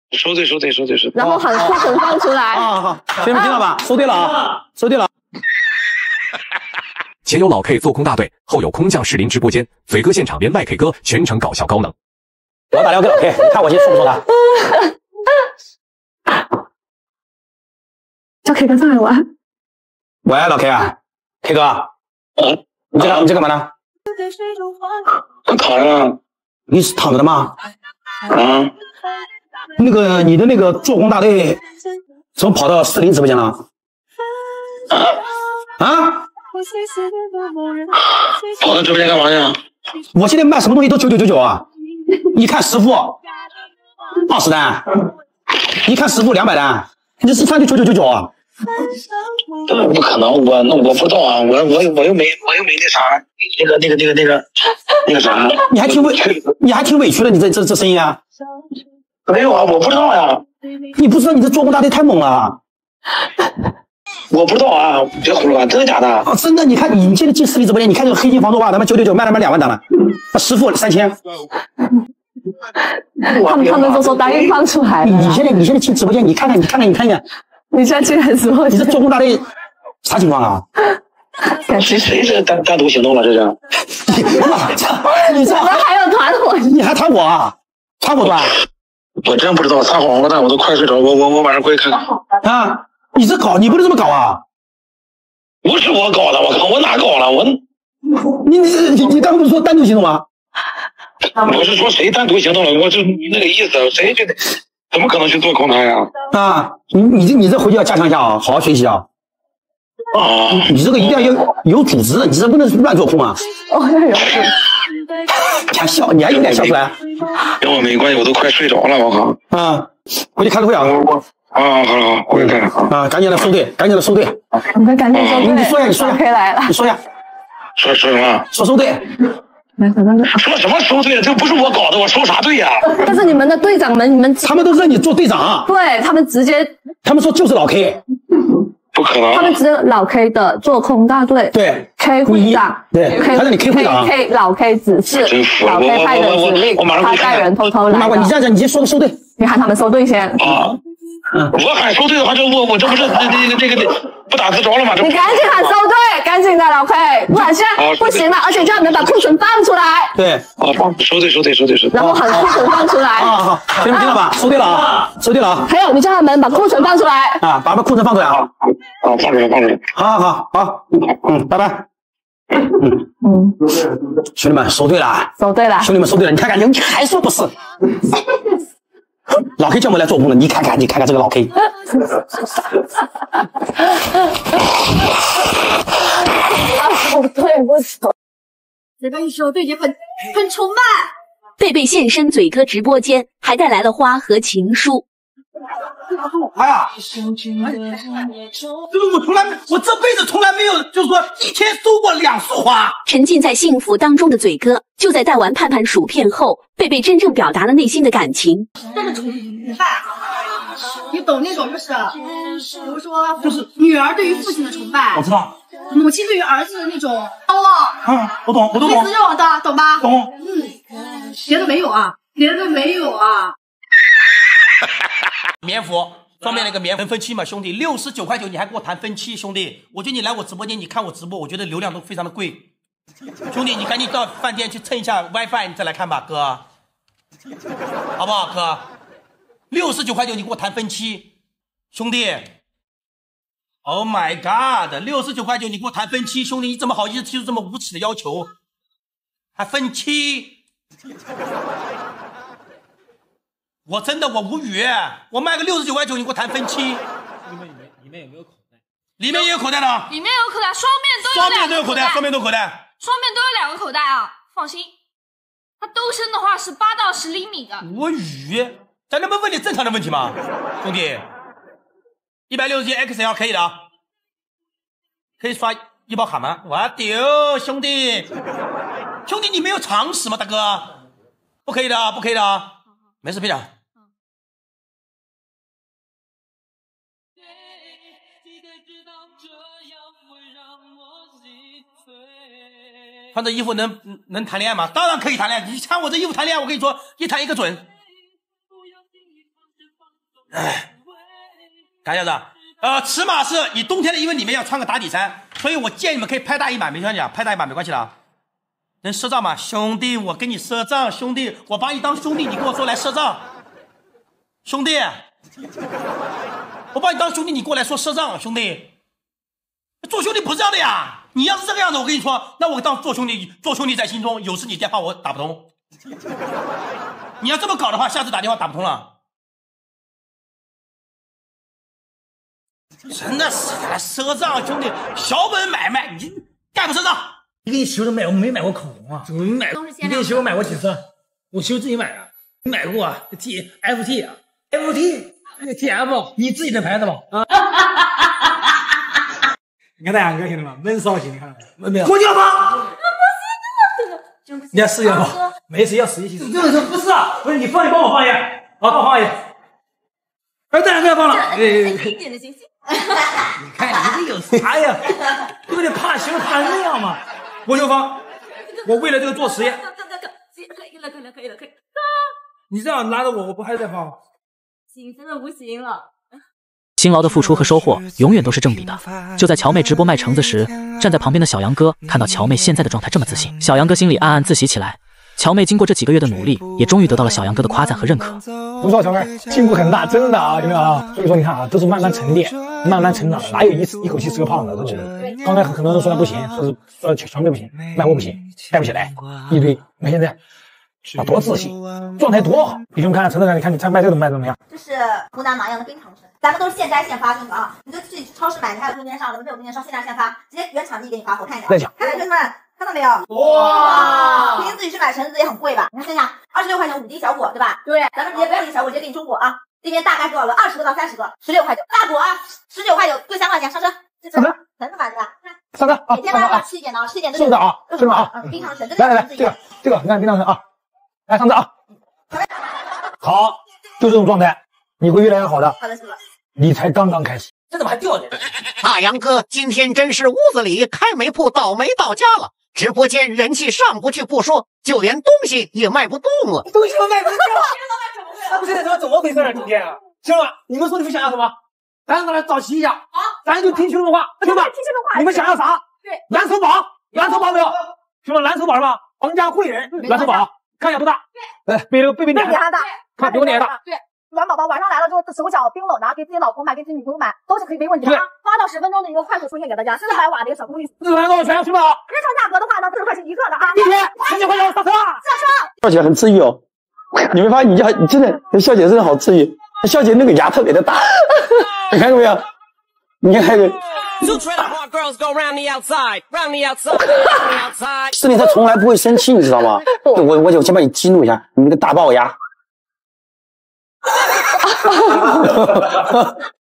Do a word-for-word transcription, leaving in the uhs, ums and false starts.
收队，收队，收队，收队。 然后喊库存放出来。 好好好，兄弟们听到吧？收队了啊，收队了。 前有老 K 做空大队，后有空降士林直播间，嘴哥现场连麦 K 哥，全程搞笑高能。 我要打电话给老 K， 你看我先说不说他？ 叫 K 哥上来玩。 喂，老 K 啊 ，K 哥， 嗯， 你在干你在干嘛呢？ 我躺着。 你是躺着的吗？ 啊。 那个你的那个做工大队怎么跑到士林直播间了？啊？ 跑到直播间干嘛呀？ 我现在卖什么东西都九九九九啊！一看十副二十单，一看十副两百单，你这是穿就九九九九啊？ 不可能，我那我不知道啊，我我我又没我又没那啥，那个那个那个那个那个啥， 你还挺委屈，你还挺委屈的，你这这这声音啊？ 没有啊，我不知道呀。 你不知道你这做工大队太猛了。 我不知道啊，别胡说，真的假的？ 哦，真的，你看你现在进视频直播间，你看这个黑金防毒袜，他妈九九九卖他妈两万单了，十副三千。 他们他们都说答应放出来了。 你现在你现在进直播间，你看看你看看你看看， 你现在进来直播间， 你这做工大队啥情况啊？ 谁谁是单单独行动了？这是？ 你这还有团伙？ 你还团伙啊？团伙团？ 我真不知道，撒谎了，但我都快睡着，我我我晚上过去看看。 啊，你这搞你不能这么搞啊！ 不是我搞的，我靠，我哪搞了？我你你你你刚不是说单独行动吗？ 我是说谁单独行动了？我就那个意思，谁就怎么可能去做空他呀？ 啊，你你这你这回去要加强一下啊，好好学习啊！ 啊， 你这个一定要有有组织，你这不能乱做空啊！ 哦，要有。 你还笑，你还有点笑出来？ 跟我没关系，我都快睡着了，我靠！ 啊，回去开个会啊！ 我啊，好了好，回去开啊！ 啊，赶紧来收队，赶紧来收队！ 我们赶紧收队。 你说呀，你说呀， 可以来了。 你说呀， 说说什么？ 说收队。 说什么收队了？这不是我搞的，我收啥队呀？ 但是你们的队长们，你们他们都认你做队长。 对他们直接， 他们说就是老 K。 不可能。 他们直接老 K 的做空大队。 对 ，K 会长。 对，他让你 K 会长。 K 老 K 指示，老 K 派的指令，他带人偷偷来。 你这样讲，你先说个收队。 你喊他们收队先。 啊。嗯，我喊收队的话，就我我这不是那那个这个不打自招了吗？ 你赶紧喊收队，赶紧的老 K， 不然现在不行了，而且叫你们把库存放出来。 对， 啊，放收队收队收队收队。 然后喊库存放出来。 啊好，兄弟们听到吧？收队了啊，收队了啊。 还有，你叫他们把库存放出来。 啊，把把库存放出来啊。 啊，放出来放出来。 好好好好，嗯，拜拜。嗯嗯，兄弟们收队了， 收队了， 兄弟们收队了，你看看，你还说不是？老 K 叫我们来做工的，你看看，你看看这个老 K。 对不起， 这边是我对你很很崇拜。 贝贝现身嘴哥直播间，还带来了花和情书。 哎呀，这个我从来没，我这辈子从来没有，就是说一天收过两束花。 沉浸在幸福当中的嘴哥，就在带完盼盼薯片后，贝贝真正表达了内心的感情。 这个崇拜，你懂那种就是，比如说就是女儿对于父亲的崇拜， 我知道。 母亲对于儿子的那种高望。 嗯，我懂，我都懂。 类似这种的，懂吧？ 懂。 嗯，别的没有啊，别的没有啊。 棉服方便那个棉服分期嘛，兄弟，六十九块九，你还给我谈分期，兄弟，我觉得你来我直播间，你看我直播，我觉得流量都非常的贵，兄弟，你赶紧到饭店去蹭一下 WiFi， 你再来看吧，哥，好不好，哥？六十九块九，你给我谈分期，兄弟 ，Oh my God， 六十九块九，你给我谈分期，兄弟，你怎么好意思提出这么无耻的要求？还分期？我真的我无语，我卖个六十九块九，你给我谈分期。里面里面里面有没有口袋？里面也有口袋的。 里面有口袋，双面都有双两个面都有口袋，双面都有口袋。 双面都有两个口袋啊，放心。它兜身的话是八到十厘米的。 无语，咱能不能问点正常的问题吗，兄弟？一百六十斤 X L 可以的啊，可以刷医保卡吗？我丢，兄弟，兄弟你没有常识吗，大哥？不可以的啊，不可以的啊，没事，别讲。穿这衣服能能谈恋爱吗？当然可以谈恋爱。你穿我这衣服谈恋爱，我跟你说，一谈一个准。 哎，看一下子，呃，尺码是你冬天的，因为里面要穿个打底衫，所以我建议你们可以拍大一码，没关系啊，拍大一码没关系的。能赊账吗？兄弟，我跟你赊账，兄弟，我把你当兄弟，你跟我说来赊账，兄弟，我把你当兄弟，你过来说赊账，兄弟，做兄弟不是这样的呀！你要是这个样子，我跟你说，那我当做兄弟，做兄弟在心中，有事你电话我打不通。你要这么搞的话，下次打电话打不通了。真的是来赊账，兄弟，小本买卖，你干不赊账？ 你给你媳妇买，我没买过口红啊，怎么没买？你给你媳妇买过几次？我媳妇自己买的，你买过 T F T 啊 F T T F， 你自己的牌子吧？啊！你看大杨哥听到吗？闷骚型，你看到没？没有。脱掉吗？你要试一下吧，没事要试一试。就是不是啊？不是你放一，帮我放一，好，帮我放一。哎，大杨哥要放了。哎，一点的信息。你看你这有啥呀？对不对？怕媳妇怕成那样嘛？我就放，我为了这个做实验。哥哥哥哥，可以了可以了可以了可以了。你这样拉着我，我不还在放吗？ 行，真的不行了。 辛劳的付出和收获永远都是正比的。就在乔妹直播卖橙子时，站在旁边的小杨哥看到乔妹现在的状态这么自信，小杨哥心里暗暗自喜起来。乔妹经过这几个月的努力，也终于得到了小杨哥的夸赞和认可。 不错，乔妹进步很大，真的啊，真的啊。所以说你看啊，都是慢慢沉淀，慢慢成长，哪有一次一口气吃个胖的？真的。刚才很多人说他不行，说是说乔妹不行，卖货不行，带不起来，一堆。那现在啊，多自信，状态多好。你们看看陈总，你看你看卖这个卖怎么样？ 这是湖南麻阳的冰糖橙，咱们都是现摘现发，兄弟啊！你就去超市买，你还有中间商，咱们这有中间商，现摘现发，直接原产地给你发货，看一下。 再讲， 看看兄弟们。看到没有？哇！平时自己去买橙子也很贵吧？你看这下二十六块钱五滴小果，对吧？对，咱们直接不要滴小果，直接给你中果啊！这边大概多少个？二十个到三十个，十六块九。大果啊，十九块九，各三块钱，上车。上车，橙子买的吧？ 上车啊！ 每天大家要吃一点的，吃一点是的啊，是的啊。 冰糖橙， 来来来，这个这个，你看冰糖橙啊，来上车啊！好，就这种状态，你会越来越好的。 好的，是吧？ 你才刚刚开始， 这怎么还掉呢？ 大杨哥今天真是屋子里开煤铺倒霉到家了。直播间人气上不去不说，就连东西也卖不动了。 东西都卖不动了，不是他怎么回事啊？今天啊，兄弟们，你们说你们想要什么？咱咱来找齐一下，好，咱就听兄弟们话，兄弟们，你们想要啥？对，蓝筹宝，蓝筹宝没有？兄弟们，蓝筹宝是吧？皇家汇仁蓝筹宝，看一下多大？来，比那个贝贝脸还大，看比我脸大。对。暖宝宝晚上来了之后，手脚冰冷的，给自己老婆买，给自己女朋友买，都是可以没问题的啊。八到十分钟的一个快速出现给大家，四百瓦的一个小功率。四百多少钱？是吧？日常价格的话呢，四十块钱一个的啊。一天十几块钱上车，上车。 笑姐很治愈哦，你没发现你家真的笑姐真的好治愈，笑姐那个牙特别的大，你看到没有？你看那个。视频他从来不会生气，你知道吗？我我就先把你激怒一下，你那个大龅牙。